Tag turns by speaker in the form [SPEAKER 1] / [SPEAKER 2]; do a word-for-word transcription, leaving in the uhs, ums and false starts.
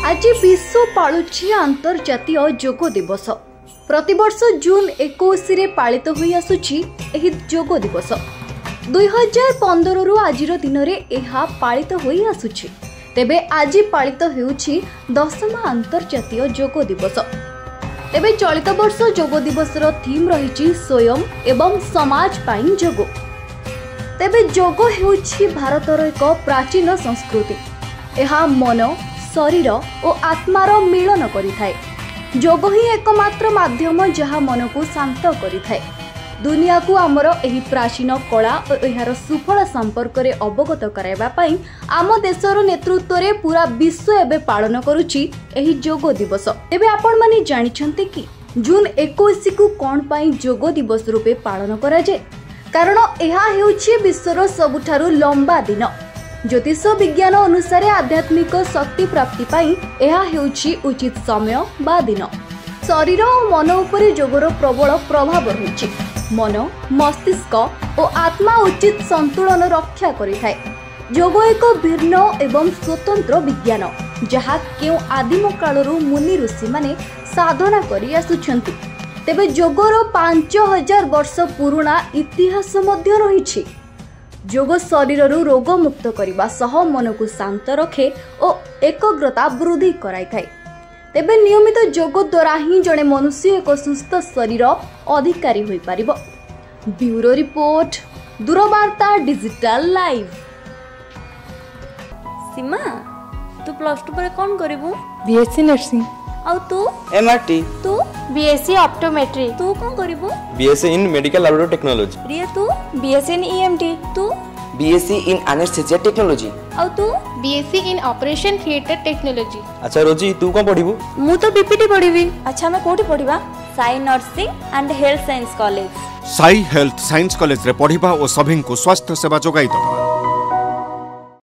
[SPEAKER 1] आज विश्व पालुची अंतर्जातीय योग दिवस। प्रतिवर्ष जून इक्कीस रे पालित होई आसुची एही योग दिवस। दुई हजार पंद्रह रु आज दिन में यह पालित होई आसुची। तेबे आज पालित हेउची दशम अंतर्जातीय योग दिवस। तेबे चलित वर्ष योग दिवस रो थीम रही स्वयं एवं समाज पाई योग। तेबे योग हेउची भारतर एक प्राचीन संस्कृति। यह मन शरीर और आत्मार मिलन करिथाय। योग ही एकमात्र माध्यम जहाँ मन को शांत करिथाय। दुनिया को आमर एही प्राचीन कला और यार सुफल संपर्क रे अवगत कराइबा पई आम देशर नेतृत्व रे पूरा विश्व एबे पालन करुची एही योग दिवस। एबे आपण माने जानिछन्ते कि जून इक्कीस को कोन पई योग दिवस रूपे पालन करा जाय? कारण यह हेउची विश्वर सबुठारु लंबा दिन। ज्योतिष विज्ञान अनुसार आध्यात्मिक शक्ति प्राप्ति पाई यह हेउची उचित समय बा दिन। शरीर और मन उपरे योगर प्रबल प्रभाव रही। मन मस्तिष्क और आत्मा उचित संतुलन रक्षा करिथाय। योग एक भिन्न एवं स्वतंत्र विज्ञान जहाँ केउ आदिम कालरू मुनि ऋषि माने साधना करि आसुछन्ति। तेबे योगर पांच हजार वर्ष पुराना इतिहास मध्य रही। योग शरीर रोग मुक्त करने सह मन को शांत रखे और एकाग्रता वृद्धि कराई थाए। तेबे नियमित योग द्वारा ही जड़े मनुष्य एक सुस्थ शरीर अधिकारी होई पारिबो। Bureau report, Durbarta digital live.
[SPEAKER 2] Seema, तू प्लस टू पर कौन करिबू?
[SPEAKER 3] BSc nursing.
[SPEAKER 2] और तू?
[SPEAKER 4] एमआरटी।
[SPEAKER 2] तू?
[SPEAKER 3] BSc optometry.
[SPEAKER 2] तू कौन करिबू?
[SPEAKER 4] BSc in medical laboratory technology.
[SPEAKER 2] Riya तू?
[SPEAKER 3] BSc in EMT.
[SPEAKER 2] तू?
[SPEAKER 4] BSc in anaesthesia technology.
[SPEAKER 2] और तू?
[SPEAKER 3] BSc in operation theatre technology.
[SPEAKER 4] अच्छा रोजी, तू कौन पढ़िबू?
[SPEAKER 2] मु तो बीपीटी पढ़िबी। अच्छा मैं कोठी पढ़िबा? Sai nursing and health science college.
[SPEAKER 5] Sai health science college रे पढ़िबा और सभी को स्वास्थ्य सेवा जोगाई दबा।